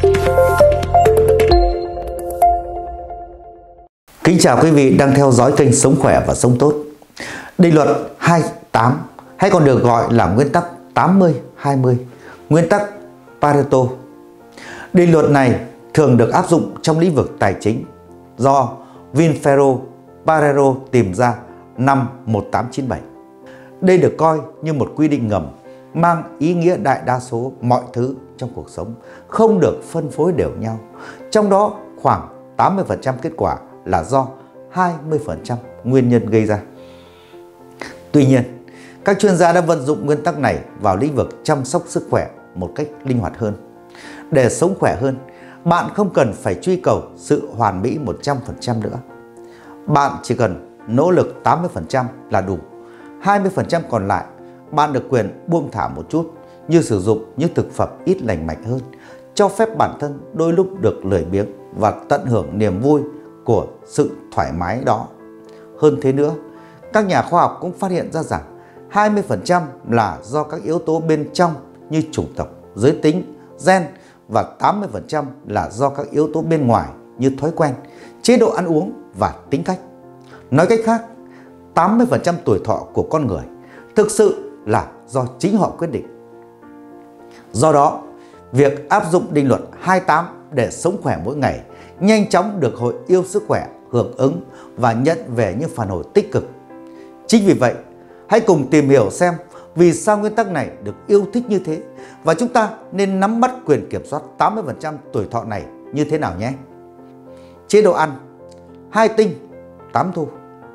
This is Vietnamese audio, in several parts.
Kính chào quý vị đang theo dõi kênh Sống Khỏe và Sống Tốt. Định luật 28 hay còn được gọi là nguyên tắc 80-20, nguyên tắc Pareto. Định luật này thường được áp dụng trong lĩnh vực tài chính do Vinfero Pareto tìm ra năm 1897. Đây được coi như một quy định ngầm mang ý nghĩa đại đa số mọi thứ trong cuộc sống không được phân phối đều nhau. Trong đó khoảng 80% kết quả là do 20% nguyên nhân gây ra. Tuy nhiên, các chuyên gia đã vận dụng nguyên tắc này vào lĩnh vực chăm sóc sức khỏe một cách linh hoạt hơn. Để sống khỏe hơn, bạn không cần phải truy cầu sự hoàn mỹ 100% nữa. Bạn chỉ cần nỗ lực 80% là đủ. 20% còn lại, bạn được quyền buông thả một chút, như sử dụng những thực phẩm ít lành mạnh hơn, cho phép bản thân đôi lúc được lười biếng và tận hưởng niềm vui của sự thoải mái đó. Hơn thế nữa, các nhà khoa học cũng phát hiện ra rằng 20% là do các yếu tố bên trong như chủng tộc, giới tính, gen và 80% là do các yếu tố bên ngoài như thói quen, chế độ ăn uống và tính cách. Nói cách khác, 80% tuổi thọ của con người thực sự là do chính họ quyết định. Do đó, việc áp dụng định luật 28 để sống khỏe mỗi ngày nhanh chóng được Hội Yêu Sức Khỏe hưởng ứng và nhận về những phản hồi tích cực. Chính vì vậy, hãy cùng tìm hiểu xem vì sao nguyên tắc này được yêu thích như thế và chúng ta nên nắm bắt quyền kiểm soát 80% tuổi thọ này như thế nào nhé. Chế độ ăn 2 tinh 8 thu.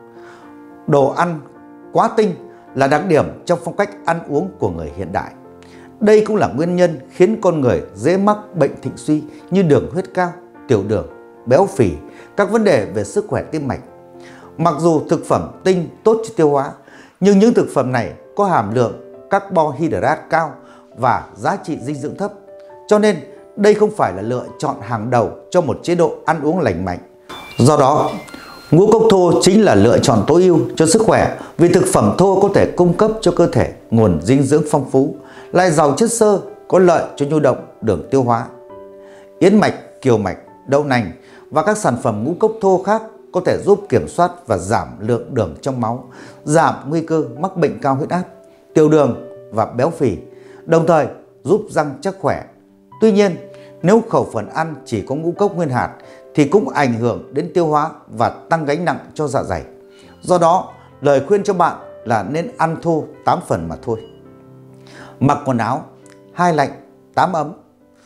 Đồ ăn quá tinh là đặc điểm trong phong cách ăn uống của người hiện đại. Đây cũng là nguyên nhân khiến con người dễ mắc bệnh thịnh suy như đường huyết cao, tiểu đường, béo phì, các vấn đề về sức khỏe tim mạch. Mặc dù thực phẩm tinh tốt cho tiêu hóa, nhưng những thực phẩm này có hàm lượng carbohydrate cao và giá trị dinh dưỡng thấp. Cho nên đây không phải là lựa chọn hàng đầu cho một chế độ ăn uống lành mạnh. Do đó, ngũ cốc thô chính là lựa chọn tối ưu cho sức khỏe vì thực phẩm thô có thể cung cấp cho cơ thể nguồn dinh dưỡng phong phú, lại giàu chất xơ, có lợi cho nhu động đường tiêu hóa. Yến mạch, kiều mạch, đậu nành và các sản phẩm ngũ cốc thô khác có thể giúp kiểm soát và giảm lượng đường trong máu, giảm nguy cơ mắc bệnh cao huyết áp, tiểu đường và béo phì, đồng thời giúp răng chắc khỏe. Tuy nhiên, nếu khẩu phần ăn chỉ có ngũ cốc nguyên hạt thì cũng ảnh hưởng đến tiêu hóa và tăng gánh nặng cho dạ dày. Do đó, lời khuyên cho bạn là nên ăn thô 8 phần mà thôi. Mặc quần áo 2 lạnh 8 ấm.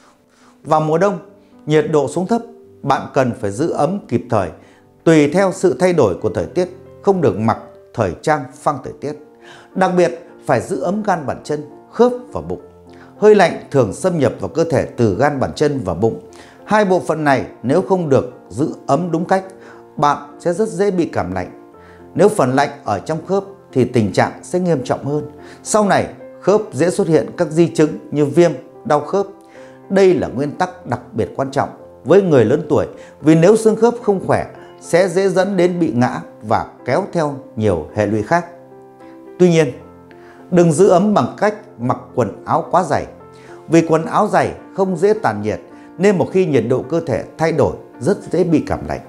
Vào mùa đông, nhiệt độ xuống thấp, bạn cần phải giữ ấm kịp thời tùy theo sự thay đổi của thời tiết, không được mặc thời trang phăng thời tiết. Đặc biệt phải giữ ấm gan bàn chân, khớp và bụng. Hơi lạnh thường xâm nhập vào cơ thể từ gan bàn chân và bụng. Hai bộ phận này nếu không được giữ ấm đúng cách, bạn sẽ rất dễ bị cảm lạnh. Nếu phần lạnh ở trong khớp thì tình trạng sẽ nghiêm trọng hơn. Sau này, khớp dễ xuất hiện các di chứng như viêm, đau khớp. Đây là nguyên tắc đặc biệt quan trọng với người lớn tuổi vì nếu xương khớp không khỏe sẽ dễ dẫn đến bị ngã và kéo theo nhiều hệ lụy khác. Tuy nhiên, đừng giữ ấm bằng cách mặc quần áo quá dày. Vì quần áo dày không dễ tản nhiệt nên một khi nhiệt độ cơ thể thay đổi rất dễ bị cảm lạnh.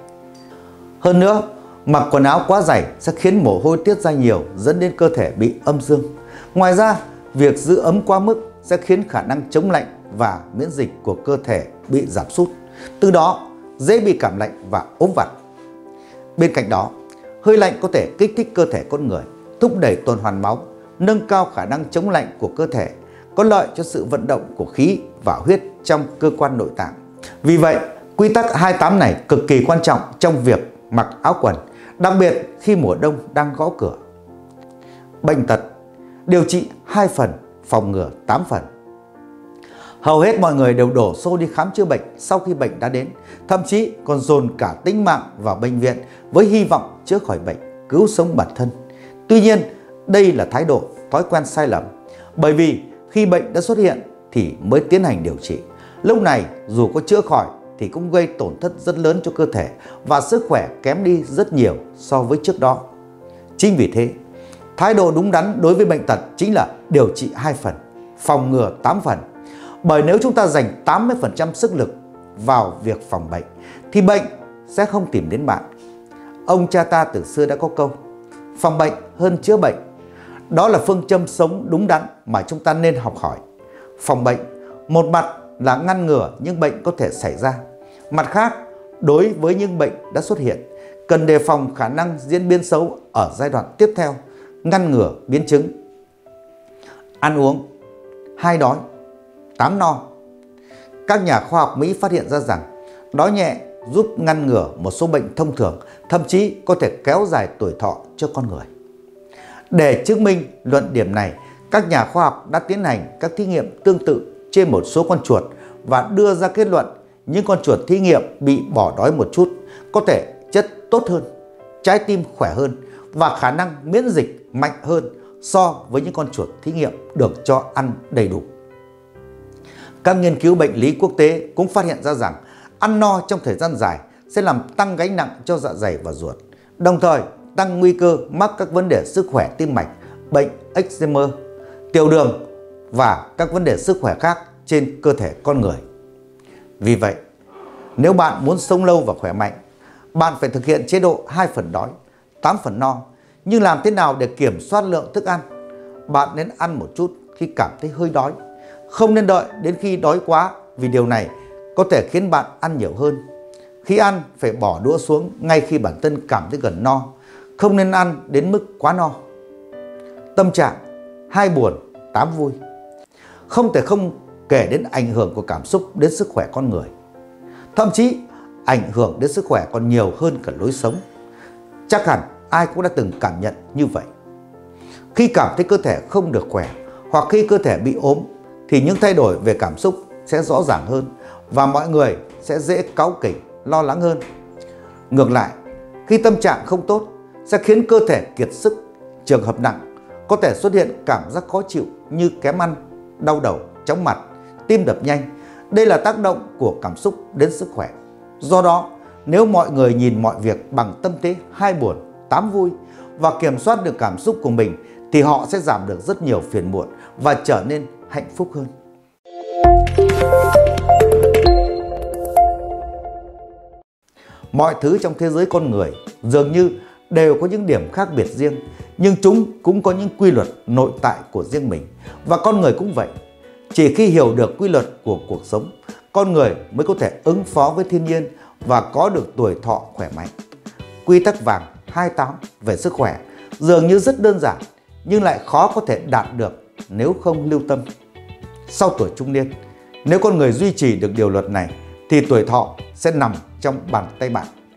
Hơn nữa, mặc quần áo quá dày sẽ khiến mồ hôi tiết ra nhiều dẫn đến cơ thể bị âm dương. Ngoài ra, việc giữ ấm quá mức sẽ khiến khả năng chống lạnh và miễn dịch của cơ thể bị giảm sút. Từ đó, dễ bị cảm lạnh và ốm vặt. Bên cạnh đó, hơi lạnh có thể kích thích cơ thể con người, thúc đẩy tuần hoàn máu, nâng cao khả năng chống lạnh của cơ thể, có lợi cho sự vận động của khí và huyết trong cơ quan nội tạng. Vì vậy, quy tắc 28 này cực kỳ quan trọng trong việc mặc áo quần, đặc biệt khi mùa đông đang gõ cửa. Bệnh tật, điều trị 2 phần, phòng ngừa 8 phần. Hầu hết mọi người đều đổ xô đi khám chữa bệnh sau khi bệnh đã đến, thậm chí còn dồn cả tính mạng vào bệnh viện với hy vọng chữa khỏi bệnh, cứu sống bản thân. Tuy nhiên, đây là thái độ, thói quen sai lầm. Bởi vì khi bệnh đã xuất hiện thì mới tiến hành điều trị. Lúc này dù có chữa khỏi thì cũng gây tổn thất rất lớn cho cơ thể và sức khỏe kém đi rất nhiều so với trước đó. Chính vì thế, thái độ đúng đắn đối với bệnh tật chính là điều trị 2 phần, phòng ngừa 8 phần. Bởi nếu chúng ta dành 80% sức lực vào việc phòng bệnh thì bệnh sẽ không tìm đến bạn. Ông cha ta từ xưa đã có câu phòng bệnh hơn chữa bệnh. Đó là phương châm sống đúng đắn mà chúng ta nên học hỏi. Phòng bệnh một mặt là ngăn ngừa những bệnh có thể xảy ra, mặt khác đối với những bệnh đã xuất hiện cần đề phòng khả năng diễn biến xấu ở giai đoạn tiếp theo, ngăn ngừa biến chứng. Ăn uống 2 đói 8 no. Các nhà khoa học Mỹ phát hiện ra rằng đói nhẹ giúp ngăn ngừa một số bệnh thông thường, thậm chí có thể kéo dài tuổi thọ cho con người. Để chứng minh luận điểm này, các nhà khoa học đã tiến hành các thí nghiệm tương tự trên một số con chuột và đưa ra kết luận những con chuột thí nghiệm bị bỏ đói một chút có thể chất tốt hơn, trái tim khỏe hơn và khả năng miễn dịch mạnh hơn so với những con chuột thí nghiệm được cho ăn đầy đủ. Các nghiên cứu bệnh lý quốc tế cũng phát hiện ra rằng ăn no trong thời gian dài sẽ làm tăng gánh nặng cho dạ dày và ruột, đồng thời tăng nguy cơ mắc các vấn đề sức khỏe tim mạch, bệnh Alzheimer, tiểu đường và các vấn đề sức khỏe khác trên cơ thể con người. Vì vậy, nếu bạn muốn sống lâu và khỏe mạnh, bạn phải thực hiện chế độ 2 phần đói, 8 phần no. Nhưng làm thế nào để kiểm soát lượng thức ăn? Bạn nên ăn một chút khi cảm thấy hơi đói, không nên đợi đến khi đói quá vì điều này có thể khiến bạn ăn nhiều hơn. Khi ăn phải bỏ đũa xuống ngay khi bản thân cảm thấy gần no, không nên ăn đến mức quá no. Tâm trạng 2 buồn 8 vui. Không thể không kể đến ảnh hưởng của cảm xúc đến sức khỏe con người. Thậm chí ảnh hưởng đến sức khỏe còn nhiều hơn cả lối sống. Chắc hẳn ai cũng đã từng cảm nhận như vậy. Khi cảm thấy cơ thể không được khỏe hoặc khi cơ thể bị ốm thì những thay đổi về cảm xúc sẽ rõ ràng hơn và mọi người sẽ dễ cáu kỉnh, lo lắng hơn. Ngược lại, khi tâm trạng không tốt sẽ khiến cơ thể kiệt sức. Trường hợp nặng có thể xuất hiện cảm giác khó chịu như kém ăn, đau đầu, chóng mặt, tim đập nhanh. Đây là tác động của cảm xúc đến sức khỏe. Do đó, nếu mọi người nhìn mọi việc bằng tâm thế 2 buồn 8 vui và kiểm soát được cảm xúc của mình thì họ sẽ giảm được rất nhiều phiền muộn và trở nên hạnh phúc hơn. Mọi thứ trong thế giới con người dường như đều có những điểm khác biệt riêng, nhưng chúng cũng có những quy luật nội tại của riêng mình. Và con người cũng vậy. Chỉ khi hiểu được quy luật của cuộc sống, con người mới có thể ứng phó với thiên nhiên và có được tuổi thọ khỏe mạnh. Quy tắc vàng 28 về sức khỏe dường như rất đơn giản nhưng lại khó có thể đạt được nếu không lưu tâm. Sau tuổi trung niên, nếu con người duy trì được điều luật này thì tuổi thọ sẽ nằm trong bàn tay bạn.